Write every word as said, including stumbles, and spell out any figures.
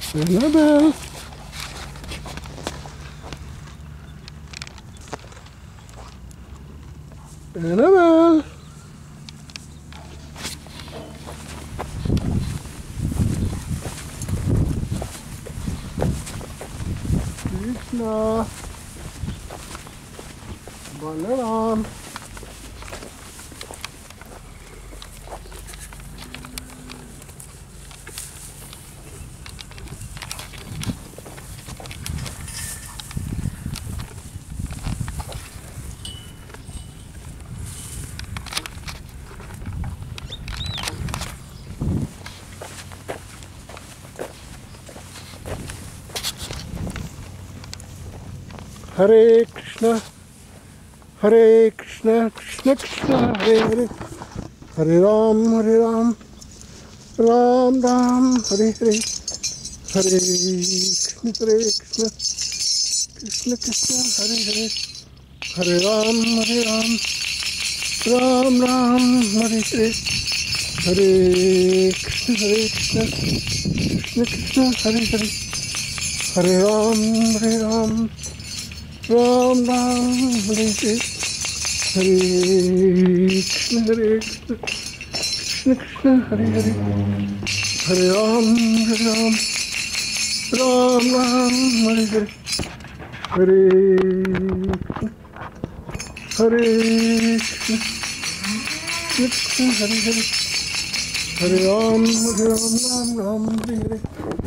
Annabelle. Annabelle. Krishna. Balaram. Hare Krishna, Hare Krishna, Krishna Krishna, Hare Hare, Hare Ram, Hare Ram, Ram Ram, Hare Hare, Hare Krishna, Hare Krishna, Krishna Krishna, Hare Hare, Hare Ram, Hare Ram, Ram Ram, Hare Hare, Hare Krishna, Hare Krishna, Krishna Krishna, Hare Hare, Hare Ram, Hare Ram, Ram Ram, Hare Hare, Hare Krishna, Hare Krishna, Krishna Krishna, Hare Hare, Hare Ram, Hare Ram, Ram Ram, Hare Hare, Hare Krishna, Hare Krishna, Krishna Krishna, Hare Hare, Hare Ram, Hare Ram, Ram Ram, Hare Hare.